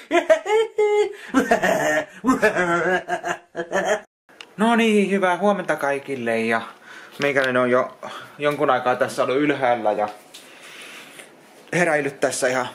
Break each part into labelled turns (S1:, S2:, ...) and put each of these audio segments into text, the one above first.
S1: No niin, hyvää huomenta kaikille ja meikäläinen on jo jonkun aikaa tässä ollut ylhäällä ja heräillyt tässä ihan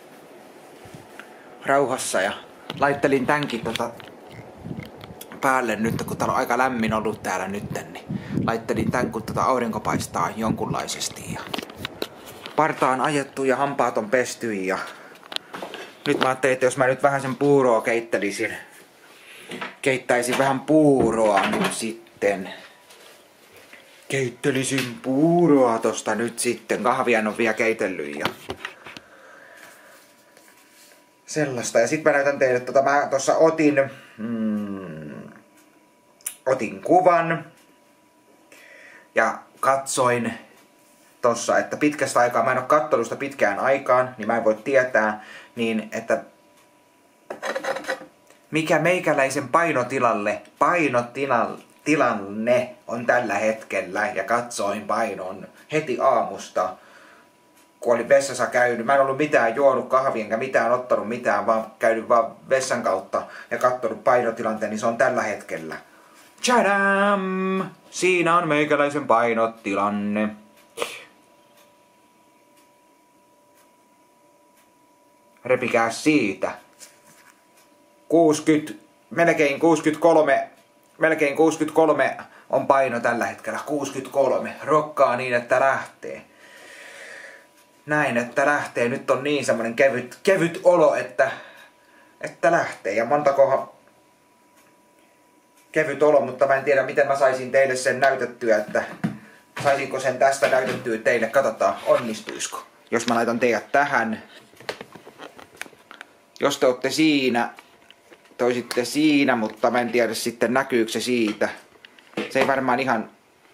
S1: rauhassa ja laittelin tämänkin päälle nyt, kun täällä on aika lämmin ollut täällä nyt, niin laittelin tän, kun aurinko paistaa jonkunlaisesti ja parta on ajettu ja hampaat on pesty ja nyt mä ajattelin, että jos mä nyt vähän sen puuroa keittäisin vähän puuroa nyt sitten. Keittelisin puuroa tosta nyt sitten. Kahvia en oo vielä keitellyt ja sellaista. Ja sit mä näytän teille, mä tossa otin kuvan ja katsoin tossa, että pitkästä aikaa, mä en oo kattonut sitä pitkään aikaan, niin mä en voi tietää, niin että mikä meikäläisen painotilanne on tällä hetkellä, ja katsoin painon heti aamusta, kun olin vessassa käynyt. Mä en ollut mitään juonut kahvia, enkä mitään ottanut mitään, vaan käynyt vaan vessan kautta ja katsonut painotilanteen, niin se on tällä hetkellä. Tchadam! Siinä on meikäläisen painotilanne. Repikää siitä. Melkein 63 on paino tällä hetkellä. 63. Rokkaa niin, että lähtee. Näin, että lähtee. Nyt on niin semmonen kevyt olo, että lähtee. Ja montakohan kevyt olo, mutta mä en tiedä miten mä saisin teille sen näytettyä, että saisinko sen tästä näytettyä teille. Katsotaan, onnistuisiko. Jos mä laitan teidät tähän. Jos te ootte siinä, te oisitte siinä, mutta mä en tiedä sitten näkyykö se siitä. Se ei varmaan ihan...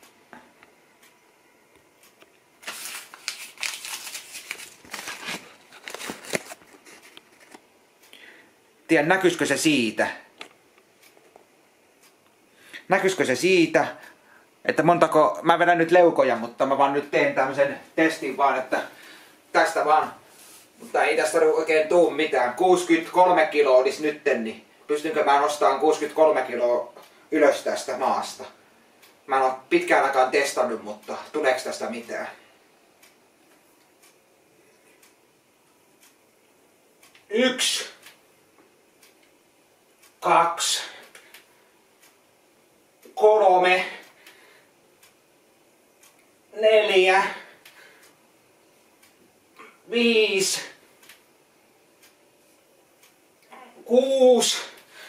S1: Tiedän, näkyisikö se siitä? Näkyisikö se siitä, että montako... Mä vedän nyt leukoja, mutta mä vaan nyt teen tämmösen testin vaan, että tästä vaan... Mutta ei tästä oikein tuu mitään. 63 kiloa olisi nytten, niin pystynkö mä nostamaan 63 kiloa ylös tästä maasta? Mä en oo pitkään aikaan testannut, mutta tuleeko tästä mitään? 1, 2, 3, 4, 5, 6,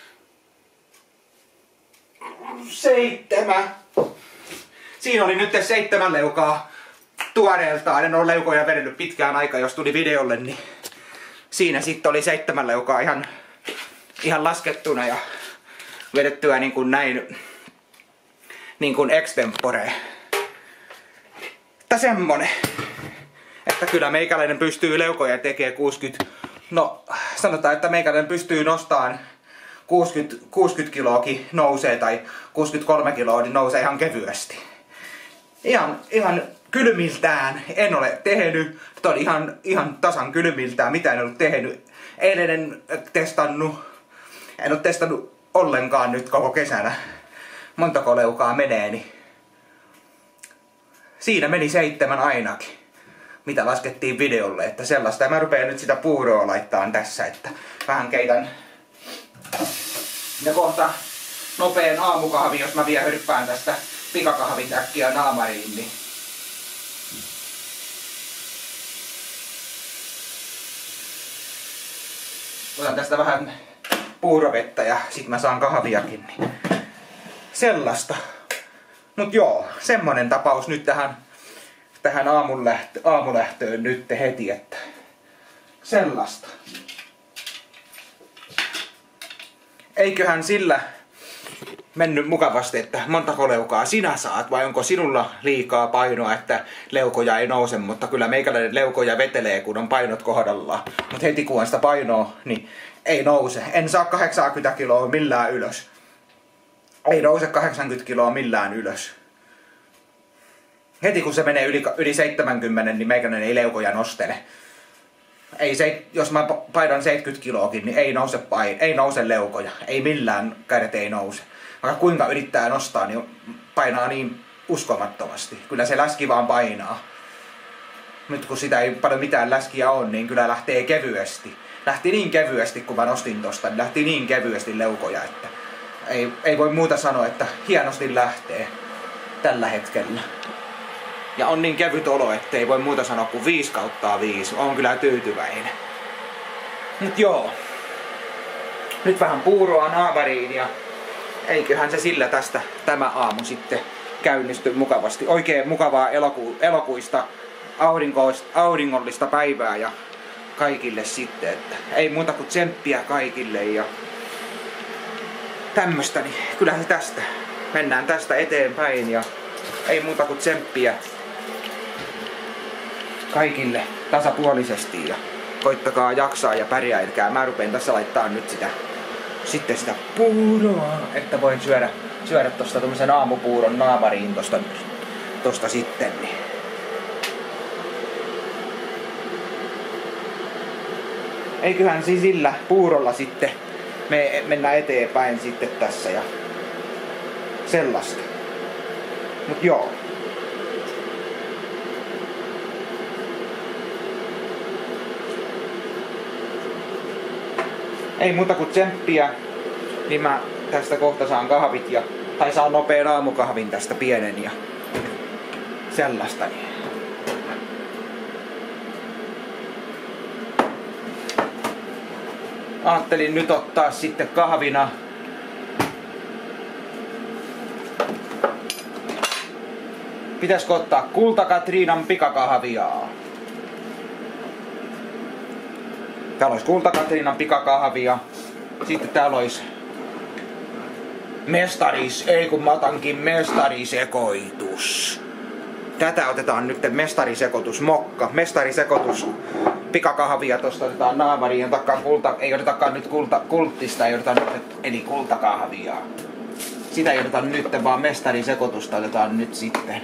S1: 7. Siinä oli nyt 7 leukaa tuoreeltaan. En ole leukoja vedellyt pitkään aikaa, jos tuli videolle, niin siinä sitten oli 7 leukaa ihan laskettuna ja vedettyä niin kuin näin, niin kuin extempore. Että semmonen. Että kyllä meikäläinen pystyy leukoja tekemään 60... No, sanotaan, että meikäläinen pystyy nostamaan 60 kiloakin nousee tai 63 kiloa, niin nousee ihan kevyesti. Ihan kylmiltään en ole tehnyt. Tämä on ihan tasan kylmiltään, mitä en ollut tehnyt. Eilen en ole testannut ollenkaan nyt koko kesänä. Montako leukaa menee, niin siinä meni 7 ainakin. Mitä laskettiin videolle, että sellaista. Ja mä rupean nyt sitä puuroa laittaa tässä, että vähän keitän. Ja kohta nopeen aamukahvi, jos mä vielä hyrppään tästä pikakahvitäkkiä naamariin, niin otan tästä vähän puurovettä ja sit mä saan kahviakin, niin sellaista. Mut joo, semmonen tapaus nyt tähän aamulähtöön nyt heti, että sellaista. Eiköhän sillä mennyt mukavasti, että montako leukaa sinä saat, vai onko sinulla liikaa painoa, että leukoja ei nouse, mutta kyllä meikäläinen leukoja vetelee, kun on painot kohdallaan. Mutta heti kun on sitä painoa, niin ei nouse. En saa 80 kiloa millään ylös. Ei nouse 80 kiloa millään ylös. Heti kun se menee yli 70, niin meikäläinen ei leukoja nostele. Jos mä painan 70 kiloakin, niin ei nouse leukoja. Ei millään, kädet ei nouse. Vaikka kuinka yrittää nostaa, niin painaa niin uskomattomasti. Kyllä se läski vaan painaa. Nyt kun sitä ei paljon mitään läskiä on, niin kyllä lähtee kevyesti. Lähti niin kevyesti, kun mä nostin tosta, niin lähti niin kevyesti leukoja, että ei voi muuta sanoa, että hienosti lähtee tällä hetkellä. Ja on niin kevyt olo, ettei voi muuta sanoa kuin 5/5. On kyllä tyytyväinen. Mut joo. Nyt vähän puuroa naavariin ja eiköhän se sillä tästä tämä aamu sitten käynnisty mukavasti. Oikein mukavaa elokuista auringollista päivää ja kaikille sitten. Että ei muuta kuin tsemppiä kaikille ja tämmöstä, niin kyllähän se tästä. Mennään tästä eteenpäin ja ei muuta kuin tsemppiä kaikille tasapuolisesti ja koittakaa jaksaa ja pärjäilkää. Mä rupeen tässä laittaa nyt sitä puuroa, että voin syödä tosta tommosen aamupuuron naamariin tosta sitten. Niin. Eiköhän siis sillä puurolla sitten me mennään eteenpäin sitten tässä ja sellaista. Mut joo. Ei muuta kuin tsemppiä, niin mä tästä kohta saan kahvit tai saan nopeen aamukahvin tästä pienen ja sellaista. Ajattelin nyt ottaa sitten kahvina pitäisikö ottaa Kulta-Katriinan pikakahvia? Täällä olisi Kulta-Katriinan pikakahvia. Sitten täällä olisi mestarisekoitus. Tätä otetaan nyt mestarisekoitus mokka. Mestarisekoitus pikakahvia. Tosta otetaan naamariin. Ei otetakaan nyt kulttista, ei oteta nyt, eli kultakahvia. Sitä ei oteta nyt, vaan mestarisekoitusta otetaan nyt sitten.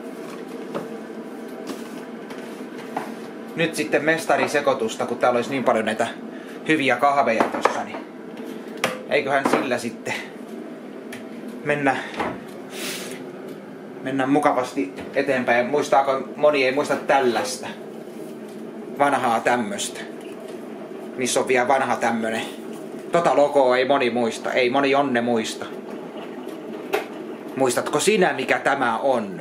S1: Nyt sitten mestarisekoitusta, kun täällä olisi niin paljon näitä hyviä kahveja tossa, niin eiköhän sillä sitten mennä mukavasti eteenpäin. Muistaako, moni ei muista tällaista vanhaa tämmöstä, missä on vielä vanha tämmönen. Tota logoa ei moni muista, ei moni Jonne muista. Muistatko sinä, mikä tämä on?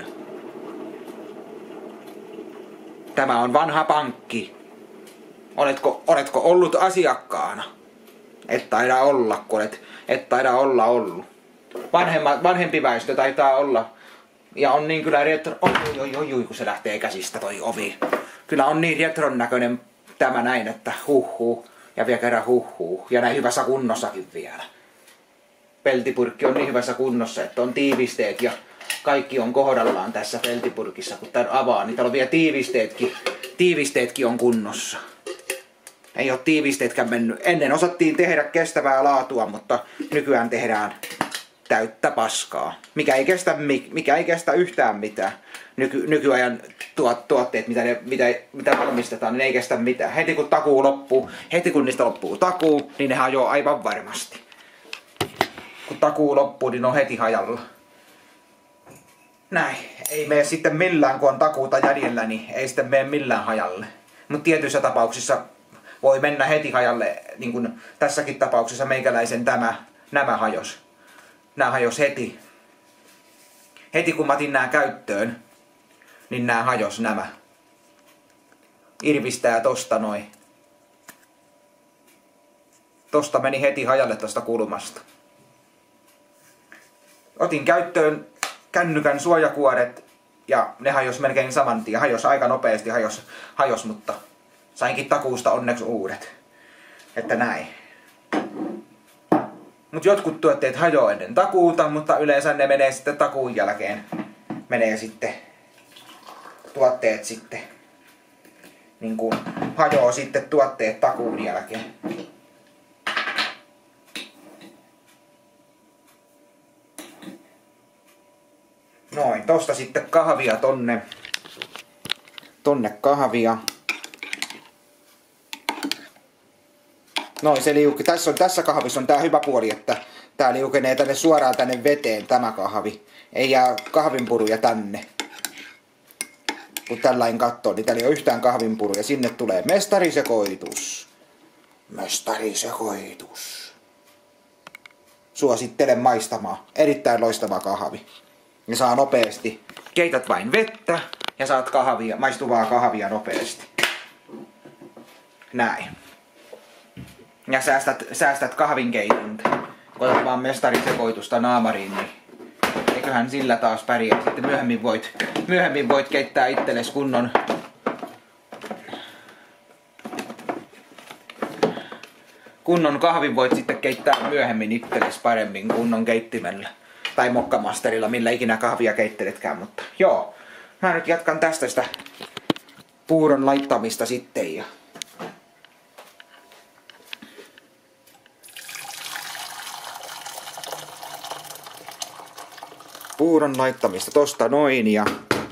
S1: Tämä on vanha pankki. Oletko ollut asiakkaana? Et taida olla, kun et taida olla ollut. Vanhempi väestö taitaa olla. Ja on niin kyllä retro... Oi, kun se lähtee käsistä toi ovi. Kyllä on niin retron näköinen tämä näin, että huhhuh. Ja vielä kerran huhhuh. Ja näin hyvässä kunnossakin vielä. Peltipurkki on niin hyvässä kunnossa, että on tiivisteet ja kaikki on kohdallaan tässä peltipurkissa. Kun tän avaa, niin täällä on vielä tiivisteetkin on kunnossa. Ei ole tiivisteetkään mennyt. Ennen osattiin tehdä kestävää laatua, mutta nykyään tehdään täyttä paskaa. Mikä ei kestä yhtään mitään. Nykyajan tuotteet, mitä valmistetaan, niin ei kestä mitään. Heti kun niistä loppuu takuu, niin ne hajoaa aivan varmasti. Kun takuu loppuu, niin ne on heti hajalla. Näin. Ei mene sitten millään, kun on takuuta jäljellä, niin ei sitten mene millään hajalle. Mutta tietyissä tapauksissa voi mennä heti hajalle, niin kuin tässäkin tapauksessa meikäläisen nämä hajos. Nämä hajos heti. Heti kun mä otin nämä käyttöön, niin nämä hajos nämä. Irvistää tosta noin. Tosta meni heti hajalle tosta kulmasta. Otin käyttöön kännykän suojakuoret ja ne hajos melkein saman tien. Hajos aika nopeasti, hajos, mutta sainkin takuusta onneksi uudet. Että näin. Mut jotkut tuotteet hajoaa ennen takuuta, mutta yleensä ne menee sitten takuun jälkeen. Menee sitten tuotteet sitten. Niin kuin hajoaa sitten tuotteet takuun jälkeen. Noin, tosta sitten kahvia tonne kahvia. Noin se liuki. Tässä kahvissa on tää hyvä puoli, että tää liukenee tänne suoraan tänne veteen tämä kahvi. Ei jää kahvinpuruja tänne. Kun tällainen katsoo, niin täällä ei ole yhtään kahvinpuruja. Sinne tulee mestarisekoitus. Mestarisekoitus. Suosittelen maistamaan. Erittäin loistava kahvi. Ja saa nopeasti. Keität vain vettä ja saat kahvia, maistuvaa kahvia nopeasti. Näin. Ja säästät kahvinkeitonta. Kun otat vaan mestarisekoitusta naamariin, niin eiköhän sillä taas pärjää. Sitten myöhemmin voit keittää itsellesi kunnon kahvin voit sitten keittää myöhemmin itsellesi paremmin kunnon keittimellä. Tai mokkamasterilla, millä ikinä kahvia keitteletkään, mutta joo. Mä nyt jatkan tästä sitä puuron laittamista sitten ja puuron laittamista tosta noin ja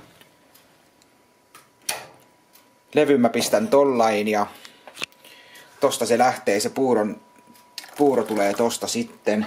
S1: levyn mä pistän tollain ja tosta se lähtee, se puuro tulee tosta sitten.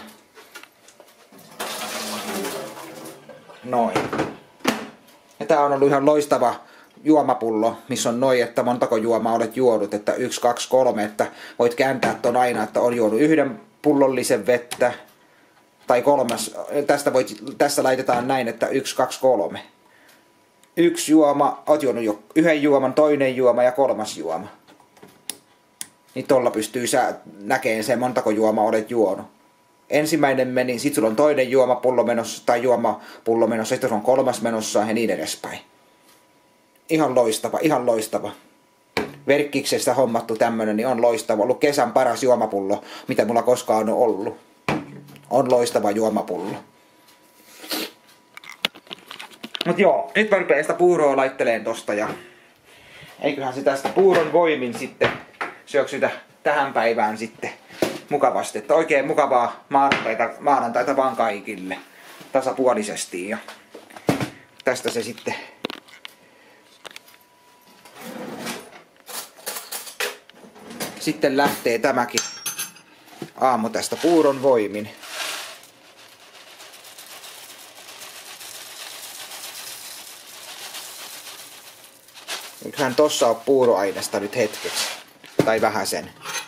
S1: Noin. Ja tää on ollut ihan loistava juomapullo, missä on noin, että montako juomaa olet juonut, että 1, 2, 3, että voit kääntää ton aina, että on juonut 1 pullollisen vettä. Tai 3. Tässä laitetaan näin, että 1, 2, 3. 1 juoma, oot juonut jo 1 juoman, 2 juoma ja 3. juoma. Niin tolla pystyy näkemään sen, montako juomaa olet juonut. Ensimmäinen meni, sit sulla on 2 juomapullo menossa, tai juomapullo menossa, sitten sulla on 3. menossa ja niin edespäin. Ihan loistava, ihan loistava. Verkkiksestä hommattu tämmönen, niin on loistava. Ollut kesän paras juomapullo, mitä mulla koskaan on ollut. On loistava juomapullo. Mut joo, nyt mä rupean sitä puuroa laitteleen tosta ja eiköhän se tästä puuron voimin sitten syöksytä tähän päivään sitten mukavasti. Että oikein mukavaa maanantaita vaan kaikille tasapuolisesti ja tästä se sitten lähtee tämäkin aamu tästä puuron voimin. Nythän tossa on puuroainesta nyt hetkeksi. Tai vähän sen.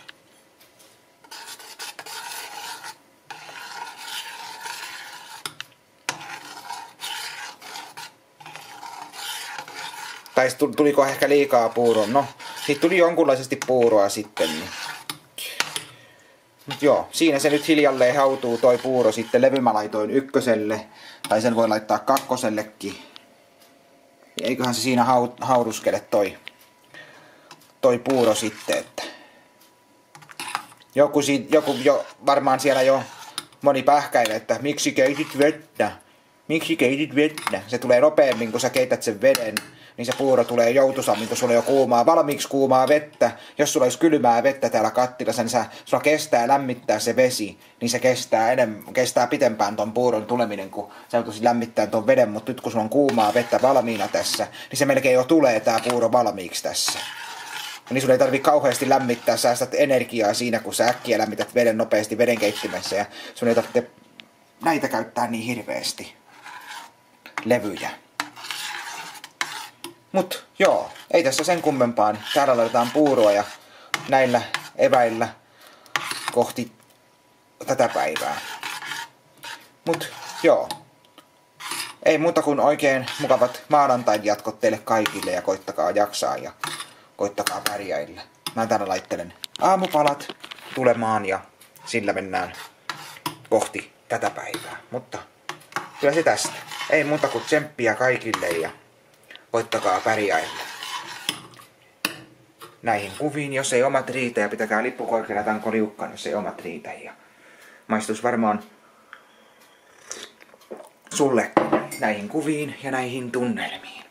S1: Tai tuliko ehkä liikaa puuroa? No, siitä tuli jonkunlaisesti puuroa sitten. Niin. Mut joo, siinä se nyt hiljalleen hautuu toi puuro sitten. Levy mä laitoin 1. Tai sen voi laittaa 2:llekin. Eiköhän se siinä hauduskele toi puuro sitten, että joku jo varmaan siellä jo moni pähkäilee, että miksi keitit vettä? Miksi keitit vettä? Se tulee nopeammin, kun sä keität sen veden, niin se puuro tulee joutuisammin, kun sulla on jo valmiiksi kuumaa vettä. Jos sulla olisi kylmää vettä täällä kattilassa, niin sulla kestää lämmittää se vesi, niin se kestää pitempään ton puuron tuleminen, kun sä joutuisit lämmittämään ton veden, mutta nyt kun sulla on kuumaa vettä valmiina tässä, niin se melkein jo tulee tää puuro valmiiksi tässä. Niin sun ei tarvii kauheasti lämmittää, säästät energiaa siinä, kun sä äkkiä lämmität veden nopeasti vedenkeittimessä ja sun ei tarvitse näitä käyttää niin hirveästi. Levyjä. Mut joo, ei tässä sen kummempaan. Täällä laitetaan puuroa ja näillä eväillä kohti tätä päivää. Mut joo. Ei muuta kuin oikein mukavat maanantain jatkot teille kaikille ja koittakaa jaksaa ja koittakaa pärjäillä. Mä täällä laittelen aamupalat tulemaan ja sillä mennään kohti tätä päivää. Mutta kyllä se tästä. Ei muuta kuin tsemppiä kaikille ja koittakaa pärjäillä. Näihin kuviin, jos ei omat riitä ja pitäkää lippu korkealla tanko liukkaan, jos ei omat riitä. Ja maistus varmaan sulle näihin kuviin ja näihin tunnelmiin.